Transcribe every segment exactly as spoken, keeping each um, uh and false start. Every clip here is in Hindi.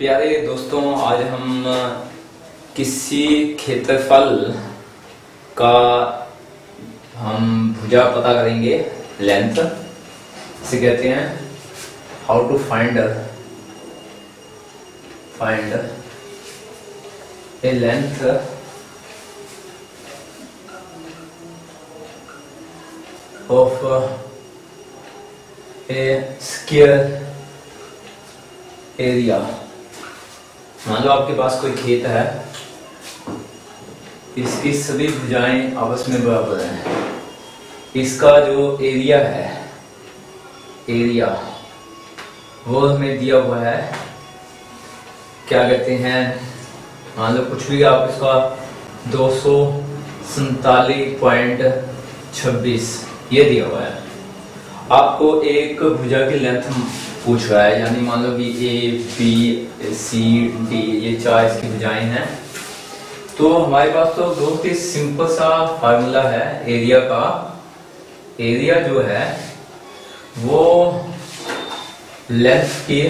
प्यारे दोस्तों, आज हम किसी क्षेत्रफल का हम भुजा पता करेंगे, लेंथ इसे कहते हैं। How to find find a length of a square area. मान लो आपके पास कोई खेत है, इसकी सभी भुजाएं आपस में बराबर हैं। इसका जो एरिया है, एरिया वो हमें दिया हुआ है, क्या कहते हैं, मान लो कुछ भी, आप इसका दो सौ सैतालीस पॉइंट छब्बीस ये दिया हुआ है। आपको एक भुजा की लेंथ पूछ रहा है, यानी मान लो कि ए बी सी डी ये चार इसकी भुजाएं हैं। तो हमारे पास तो बहुत ही सिंपल सा फार्मूला है एरिया का। एरिया जो है वो लेंथ की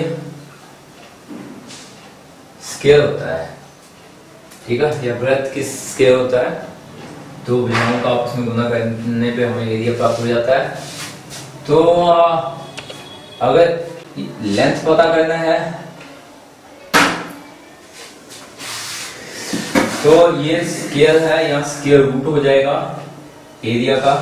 स्क्वायर होता है, ठीक है, या ब्रेथ की स्क्वायर होता है। तो भुजाओं का आपस में गुना करने पे हमें एरिया प्राप्त हो जाता है। तो अगर लेंथ पता करना है तो ये स्क्वायर है, यहाँ स्क्वायर रूट हो जाएगा एरिया का।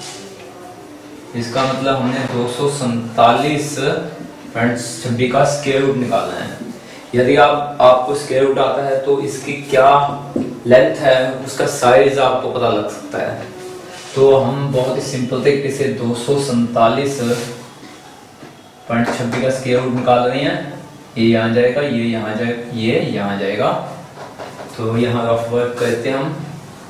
इसका मतलब हमने दो सौ सैतालीस पॉइंट छब्बीस का स्क्वायर रूट निकालना है। यदि आप आपको स्क्वायर रूट आता है तो इसकी क्या लेंथ है उसका साइज आपको पता लग सकता है। तो हम बहुत ही सिंपल तरीके से दो सौ सैतालीस पॉइंट छब्बीस का स्क्वायर रूट निकाल रहे हैं। ये यहाँ जाएगा, ये यहाँ जाएगा, ये यहाँ जाएगा। तो यहाँ रफ वर्क करते हैं हम।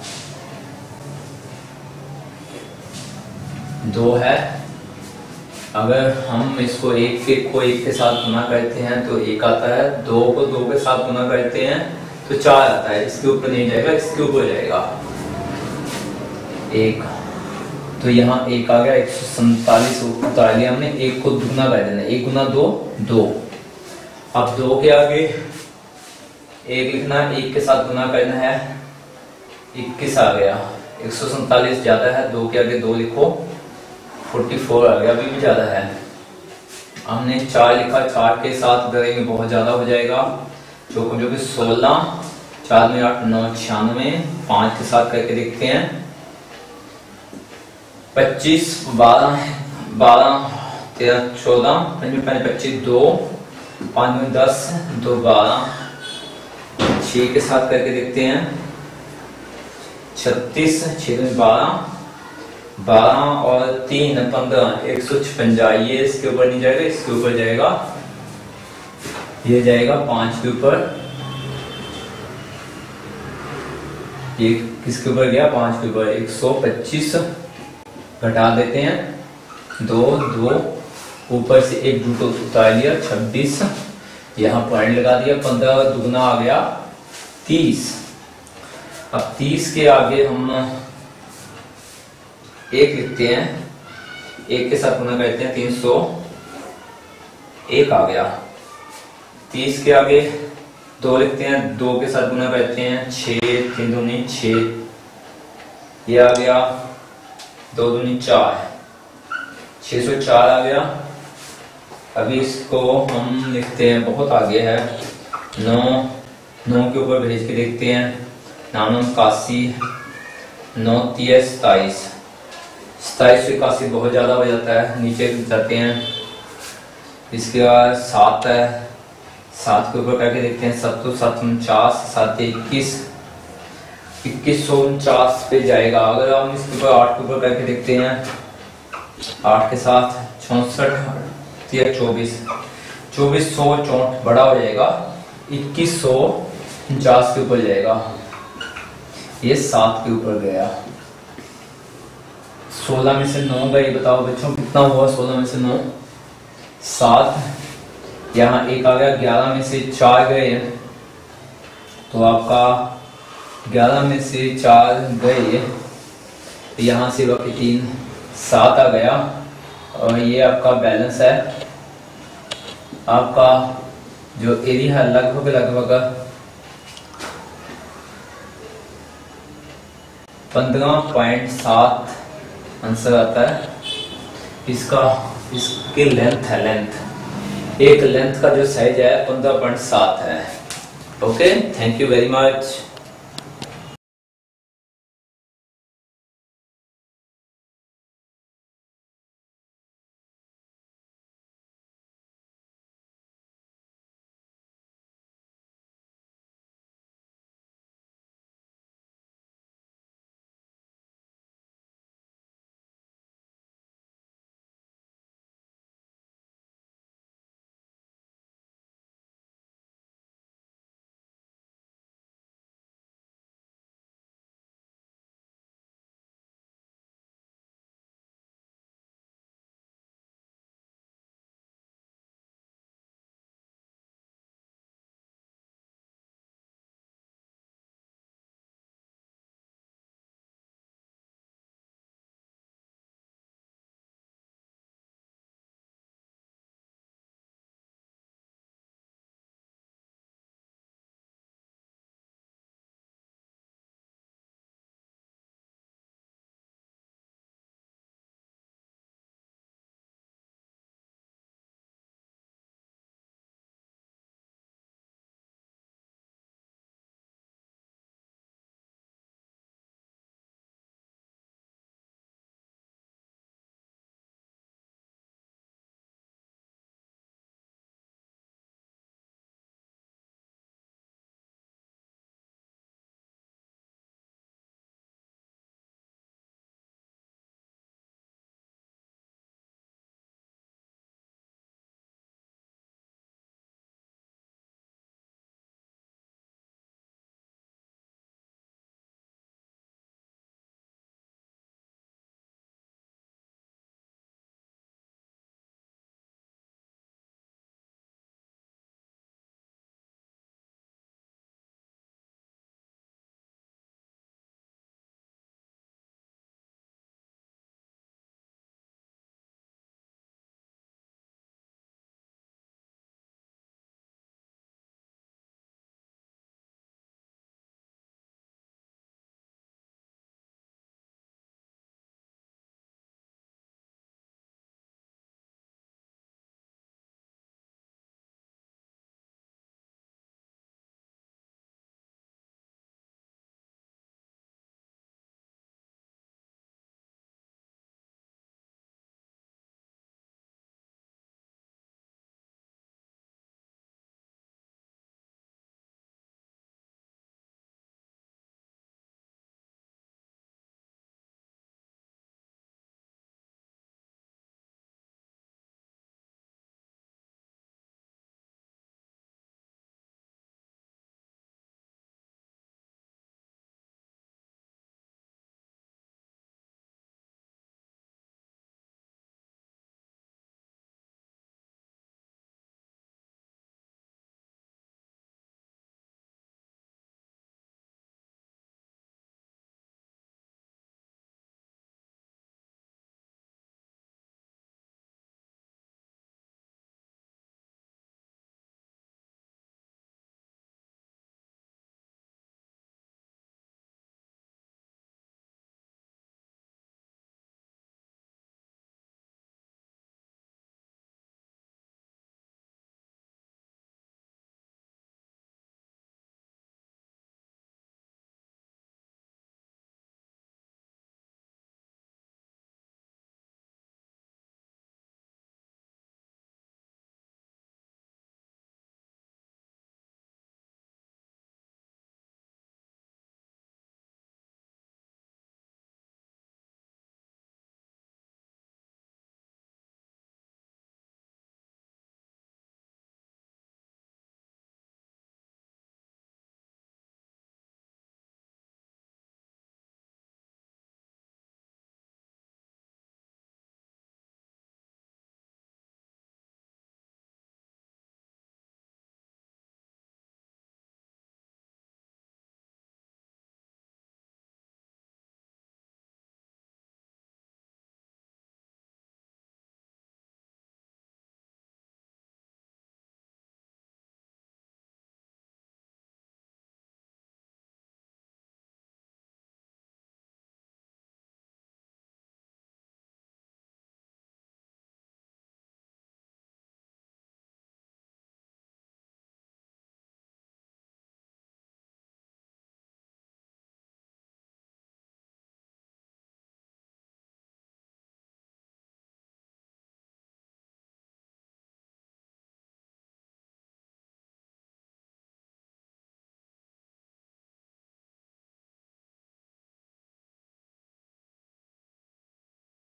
दो है, अगर हम इसको एक के को एक के साथ गुना करते हैं तो एक आता है, दो को दो के साथ गुना करते हैं तो चार आता है। इसके ऊपर नहीं जाएगा, इसके ऊपर जाएगा एक। तो यहाँ एक आ गया, एक सौ सैतालीस उतार लिया हमने। एक को दुगना कर देना, एक गुना दो दो। अब दो के आगे एक लिखना, एक के साथ गुना करना है, इक्कीस आ गया। एक सौ सैतालीस ज्यादा है, दो के आगे दो लिखो, चौवालीस आ गया, अभी भी ज्यादा है। हमने चार लिखा, चार के साथ करेंगे बहुत ज्यादा हो जाएगा। चौको जो कि सोलह, चार में आठ, नौ, छियानवे। पांच के साथ करके देखते हैं, पच्चीस, बारह, बारह, तेरह, चौदह, पंच में पच्चीस, दो, पांच में दस, दो बारह। छह के साथ करके देखते हैं, छत्तीस, छह में बारह, बारह और तीन पंद्रह, एक सौ छप्पन। ये इसके ऊपर नहीं जाएगा, इसके ऊपर जाएगा, ये जाएगा पांच के ऊपर। ये किसके ऊपर गया? पांच के ऊपर। एक सौ पच्चीस घटा देते हैं, दो दो, ऊपर से एक दो उतार लिया, छब्बीस, यहाँ पॉइंट लगा दिया। पंद्रह दुगना आ गया तीस। अब तीस के आगे हम एक लिखते हैं, एक के साथ गुना करते हैं, तीन सौ एक आ गया। तीस के आगे दो लिखते हैं, दो के साथ गुना करते हैं, छः, तीन दूनी छः, ये आ गया, दो दूनी चार, छह सौ चार आ गया। अभी इसको हम लिखते हैं, बहुत आगे है, नौ, नौ के ऊपर भेज के देखते हैं, नानो इक्यासी, नौ तीस, सताइस, सताइस से इक्यासी बहुत ज्यादा हो जाता है, नीचे जाते हैं। इसके बाद सात है, सात के ऊपर करके देखते हैं, सत्तर, सात उनचास, सात इक्कीस, इक्कीस सौ उनचास पे जाएगा। अगर हम इसके ऊपर आठ के ऊपर करके देखते हैं, आठ के साथ चौसठ, तेरह, चौबीस, चौबीस सौ चौंठ बड़ा हो जाएगा, इक्कीस सौ उनचास के ऊपर जाएगा। ये सात के ऊपर गया। सोलह में से नौ गए, बताओ बच्चों कितना हुआ? सोलह में से नौ सात, यहाँ एक आ गया। ग्यारह में से चार गए तो आपका ग्यारह में से चार गए, यहाँ से बाकी तीन, सात आ गया। और ये आपका बैलेंस है आपका जो एरिया है लगभग लगभग पंद्रह पॉइंट सात आंसर आता है इसका। इसकी लेंथ है, लेंथ एक लेंथ का जो साइज है पंद्रह पॉइंट सात है। Okay, thank you very much.